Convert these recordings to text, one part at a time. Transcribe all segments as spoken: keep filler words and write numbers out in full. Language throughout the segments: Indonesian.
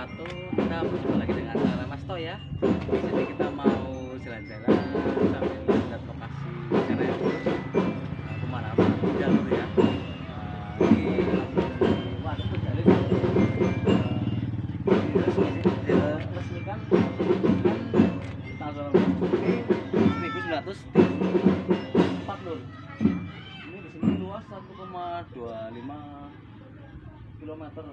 wabarakatuh. Kita berjumpa lagi dengan saya Mas To ya. Jadi kita mau jalan-jalan sambil lihat lokasi wisata yang bagus. Nah, pemandangan jalur ya. Nah, ini waduh jalur diresmikan tanggal seribu sembilan ratus empat lur. Ini di sini luas satu koma dua lima kilometer.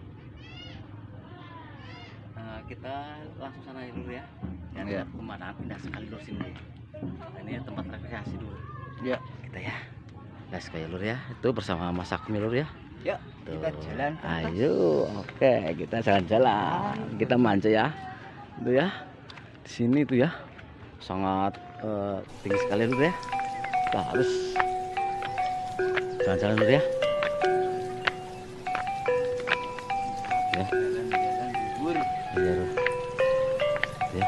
Nah, kita langsung sana ya dulu ya. Dan ya. Pemandangan indah sekali dulu sini. Nah, ini tempat rekreasi dulu. Ya, Kita ya. Gas kayak lur ya. Itu bersama Mas Akmi lur ya. ya, Tuh. kita jalan. Ayo, oke, kita jalan-jalan. Kita manja ya. Itu ya. Di sini tuh ya. Sangat eh, tinggi sekali lur ya. Kita harus jalan-jalan lur ya. Ya. Iya, Lur. Ya.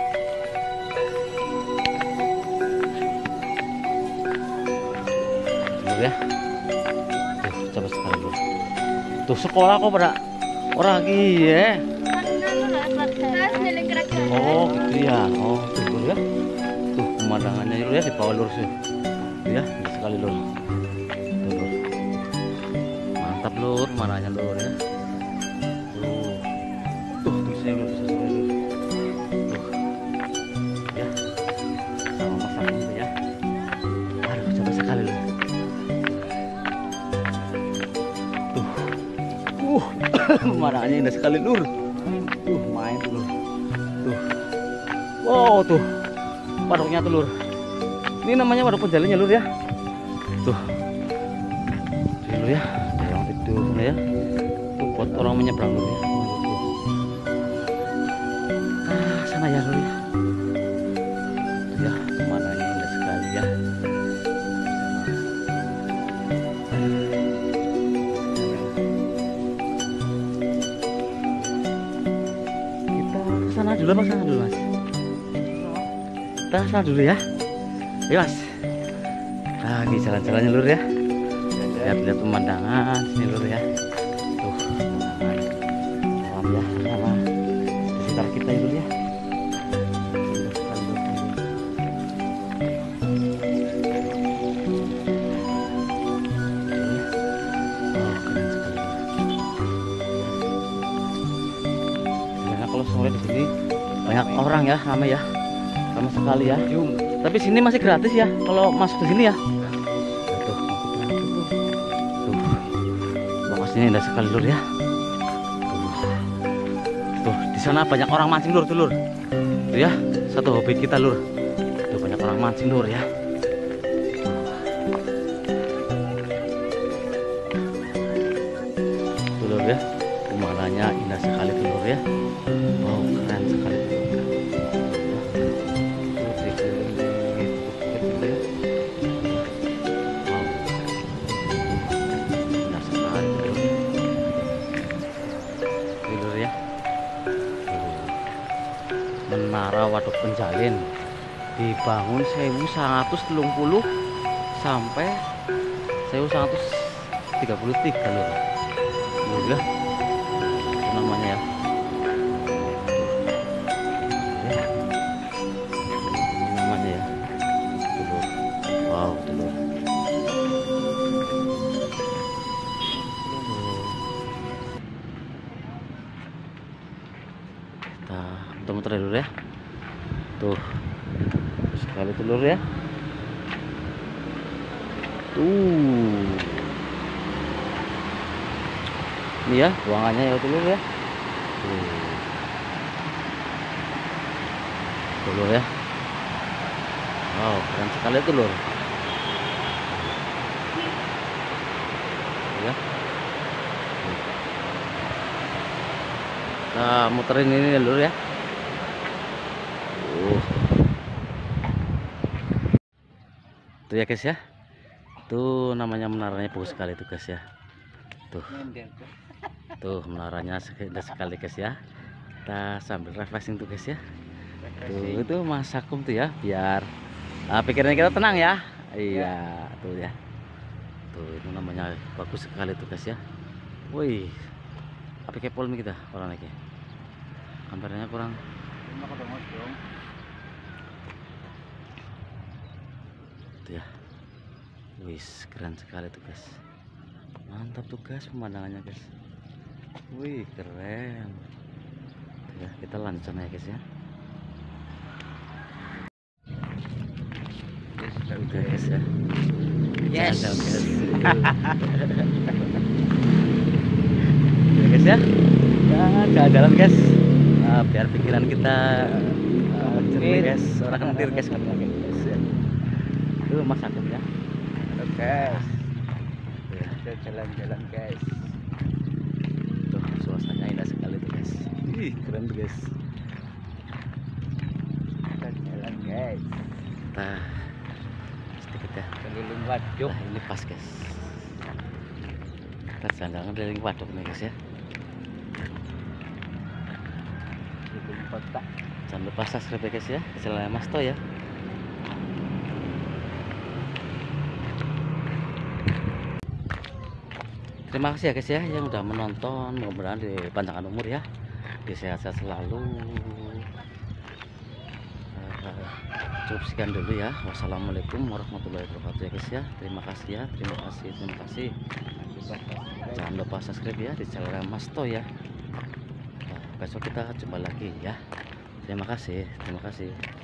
Lur ya. Tuh, coba sekali Lur. Tuh sekolah kok pada orang lagi ya. Oh, gitu ya. Oh, tuh Lur ya. Tuh pemandangannya Lur ya di bawah Lur sih. Tuh ya, indah sekali Lur. Tuh Lur. Mantap Lur, pemandangannya Lur ya. Tuh, tuh saya belum bisa sampai dulu. Tuh, ya, sama masak itu ya. Aduh, coba sekali loh. Tuh, uh, pemandangannya indah sekali lur. Tuh, main tuh lur. Tuh, wow tuh, waduknya tuh lur. Ini namanya waduk penjalin ya lur ya. Tuh, ini lur ya, ada yang tidur ya. Tuh buat orang menyeberang lur ya. Sana ya lur ya. Ya, pemandangannya indah sekali ya. Kita kesana dulu apa sana dulu mas? Kita kesana dulu ya. Ayo mas. Lagi jalan-jalannya lur ya. Lihat-lihat pemandangan sini lur ya. Tuh, pemandangan alam ya sama di sekitar kita ya lur ya. Kalau sore di sini banyak orang ya, ramai ya, ramai sekali ya. Tapi sini masih gratis ya kalau masuk ke sini ya. Tuh, tuh, lokasinya indah sekali lur ya. Tuh, tuh di sana banyak orang mancing lur, tuh lur. Tuh ya, satu hobi kita lur. Tuh banyak orang mancing lur ya. Tuh lur ya, pemandangannya indah sekali tuh lur ya. Wow, keren sekali tuh. Wow, indah sekali tuh. Tuh lur ya. Menara Waduk Penjalin dibangun seribu sembilan ratus tiga puluh sampai seribu sembilan ratus tiga puluh tiga lur. Lur ya. Itu namanya ya. Wow, tuh. Kita muter-muter dulu ya. Tuh. Sekali telur ya. Tuh. Ini ya, buangannya ya telur ya. Tuh. Telur ya. Wow, keren sekali telur. Ya. Nah, muterin ini lur ya. Uh. Tuh ya guys ya. Tuh namanya menaranya bagus sekali tuh guys ya. Tuh. Tuh menaranya indah sekali guys ya. Kita sambil refreshing tuh guys ya. Tuh itu Mas Akum tuh ya, biar uh, pikirannya kita tenang ya. Iya, tuh ya. Tuh itu namanya bagus sekali tuh guys ya. Wih, apa kayak polmi kita orang lagi. gambarnya kurang. Tuh ya, wis keren sekali tuh guys, mantap tuh guys pemandangannya guys, wih keren. Tuh ya, kita lanjut sana ya guys ya. Oke guys ya. Yes. Jalan, guys. Ya guys ya. Ya jalan-jalan guys. Nah, biar pikiran kita uh, jernih guys. Orang ngetir guys kan guys ya. Itu Mas Agung ya. Halo guys. Ya, kita jalan-jalan guys. Tuh suasananya indah sekali tuh guys. Ih, keren tuh guys. Kita jalan guys. Nah, sedikit ya. Keliling waduk. Nah, ini pas guys. Kita jalan-jalan keliling waduk nih guys ya. Keliling kota. Jangan lupa subscribe ya guys ya, channel Mas To ya. Terima kasih ya guys ya yang udah menonton, mudah-mudahan dipanjangkan umur ya, sehat-sehat selalu. Uh, cukup sekian dulu ya. Wassalamualaikum warahmatullahi wabarakatuh ya guys ya. Terima kasih ya, terima kasih, terima kasih. Jangan lupa subscribe ya di channel Mas To ya. Nah, besok kita jumpa lagi ya. Terima kasih, terima kasih.